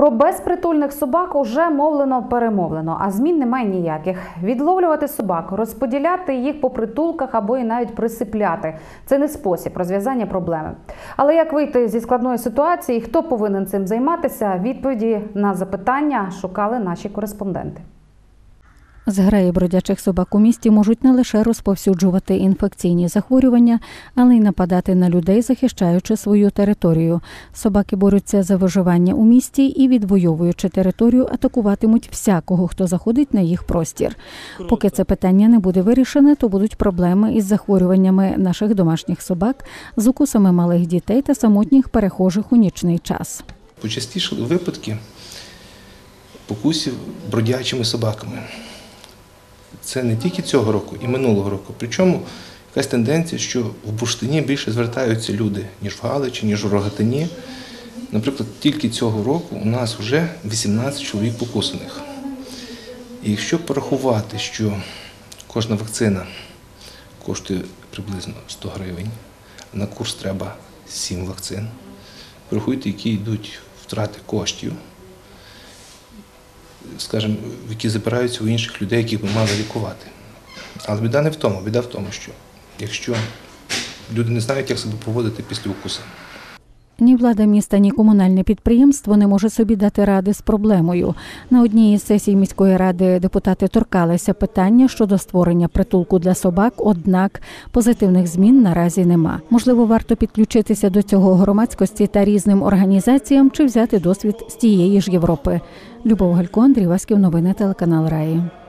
Про безпритульних собак уже мовлено-перемовлено, а змін немає ніяких. Відловлювати собак, розподіляти їх по притулках або і навіть присипляти – це не спосіб розв'язання проблеми. Але як вийти зі складної ситуації, хто повинен цим займатися – відповіді на запитання шукали наші кореспонденти. Зграї бродячих собак у місті можуть не лише розповсюджувати інфекційні захворювання, але й нападати на людей, захищаючи свою територію. Собаки борються за виживання у місті і, відвоюючи територію, атакуватимуть всякого, хто заходить на їх простір. Поки це питання не буде вирішене, то будуть проблеми із захворюваннями наших домашніх собак, з укусами малих дітей та самотніх перехожих у нічний час. Почастішали випадки покусів бродячими собаками. Це не тільки цього року, і минулого року. Причому якась тенденція, що в Бурштині більше звертаються люди, ніж в Галичі, ніж у Рогатині. Наприклад, тільки цього року у нас вже 18 чоловік покусаних. І якщо порахувати, що кожна вакцина коштує приблизно 100 гривень, а на курс треба 7 вакцин, порахуйте, які йдуть втрати коштів, скажімо, які забираються у інших людей, яких ми мали лікувати. Але біда не в тому. Біда в тому, що якщо люди не знають, як себе поводити після укусу. Ні влада міста, ні комунальне підприємство не може собі дати ради з проблемою. На одній із сесій міської ради депутати торкалися питання щодо створення притулку для собак, однак позитивних змін наразі нема. Можливо, варто підключитися до цього громадськості та різним організаціям чи взяти досвід з тієї ж Європи. Любов Галько, Андрій Васьків, новини телеканал Раї.